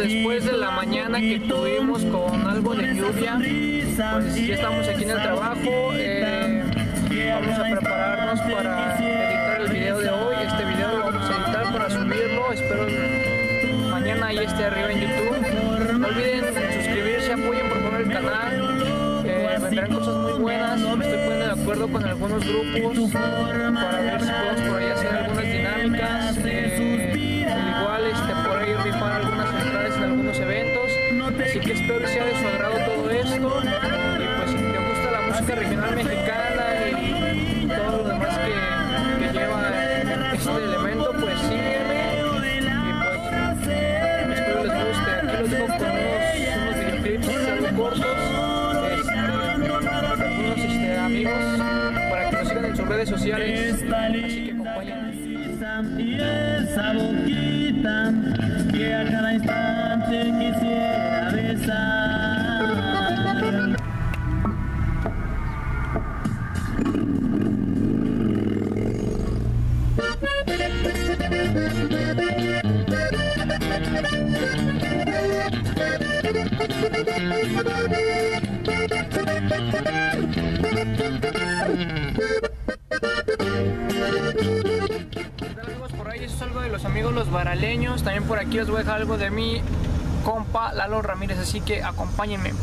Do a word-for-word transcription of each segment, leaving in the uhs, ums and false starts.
después de la mañana que tuvimos con algo de lluvia, pues ya estamos aquí en el trabajo. Eh, vamos a prepararnos para editar el video de hoy. Este video lo vamos a editar para subirlo. Espero mañana ya esté arriba en YouTube. No olviden suscribirse, apoyen por favor el canal. Eh, vendrán cosas muy buenas. Me estoy poniendo de acuerdo con algunos grupos para ver si podemos por ahí hacer algunas dinámicas. Eh, al igual este, por ahí rifar algunas entradas en algunos eventos. Así que espero que sea de su agrado todo esto. Y pues si te gusta la música regional mexicana y todo lo demás que, que lleva este elemento, pues sígueme. Y pues espero les guste. Aquí los dejo con unos, unos videoclips algo cortos. Este, algunos este, amigos para que nos sigan en sus redes sociales. Así que acompáñenme. Y esa boquita que a cada instante quisiera besar. Por ahí eso es algo de los amigos los varaleños. También por aquí les voy a dejar algo de mi compa Lalo Ramírez, así que acompáñenme.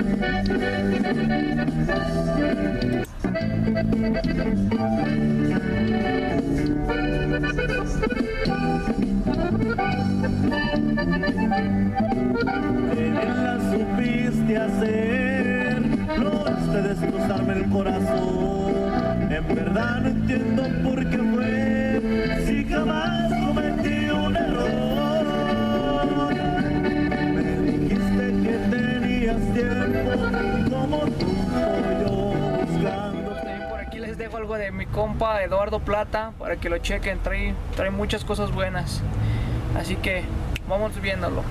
La supiste hacer, lograste destrozarme el corazón. En verdad no entiendo por qué fue, si jamás cometí un error. Me dijiste que tenías tiempo, como tú yo buscando. También por aquí les dejo algo de mi compa Eduardo Plata para que lo chequen. Trae, trae muchas cosas buenas, así que vamos viéndolo.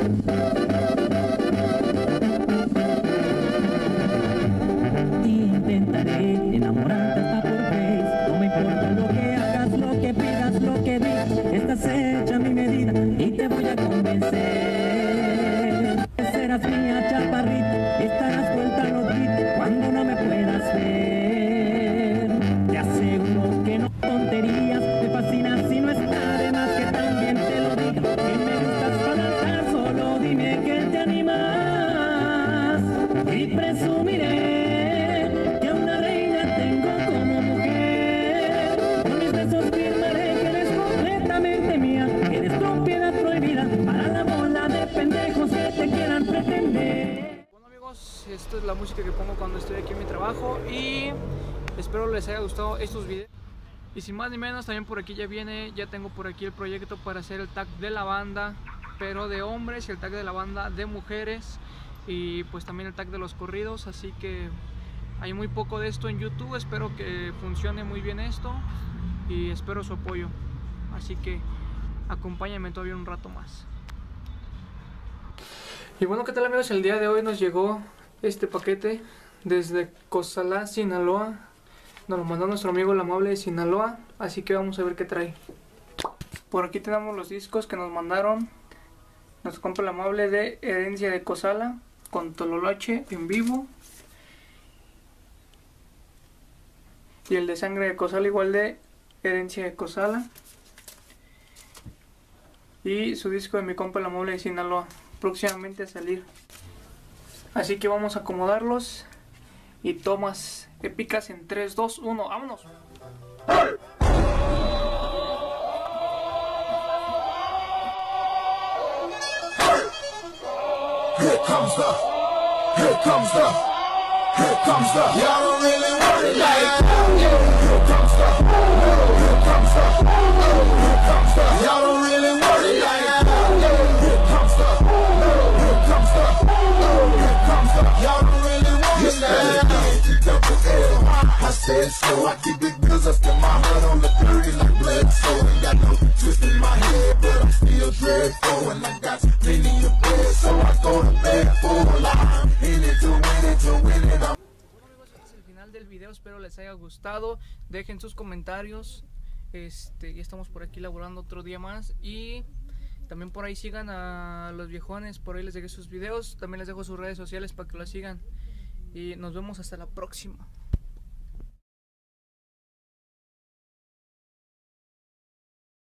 Intentaré enamorarte hasta por vez. No me importa lo que hagas, lo que pidas, lo que digas. Estás hecha a mi medida y te voy a convencer. Serás mía, chaparrita, estarás vuelta a los gritos cuando no me puedas ver. Te aseguro que no tonterías, te fascinas si no está de más que también te lo diga. Que me gustas para danzar, solo dime que te animas y presumiré. Bueno amigos, esta es la música que pongo cuando estoy aquí en mi trabajo y espero les haya gustado estos videos. Y sin más ni menos, también por aquí ya viene, ya tengo por aquí el proyecto para hacer el tag de la banda, pero de hombres, y el tag de la banda de mujeres, y pues también el tag de los corridos. Así que hay muy poco de esto en YouTube, espero que funcione muy bien esto y espero su apoyo. Así que acompáñenme todavía un rato más. Y bueno, ¿qué tal amigos? El día de hoy nos llegó este paquete desde Cozalá, Sinaloa. Nos lo mandó nuestro amigo el amable de Sinaloa, así que vamos a ver qué trae. Por aquí tenemos los discos que nos mandaron. Nos compra el amable de Herencia de Cozalá con Tololoche en vivo. Y el de Sangre de Cozalá igual de Herencia de Cozalá. Y su disco de mi compa el amable de Sinaloa, próximamente a salir. Así que vamos a acomodarlos y tomas épicas en tres, dos, uno, ¡vámonos! Here comes the, here comes the, here comes the, y'all don't really want it like that. Here comes the, here comes the, here comes the, y'all don't really want it like that. Here comes the, here comes the, here comes the, y'all don't really want it like that. I said so, I keep big bills up in my heart on the thirty like blood, so ain't got no twist in my head, but I'm still dreadful and I got plenty of bread, so I go to bed full. I'm in it to win it, to win it. Bueno amigos, este es el final del video, espero les haya gustado, dejen sus comentarios. Este, ya estamos por aquí laborando otro día más y También por ahí sigan a los viejones, por ahí les dejé sus videos, también les dejo sus redes sociales para que lo sigan. Y nos vemos hasta la próxima.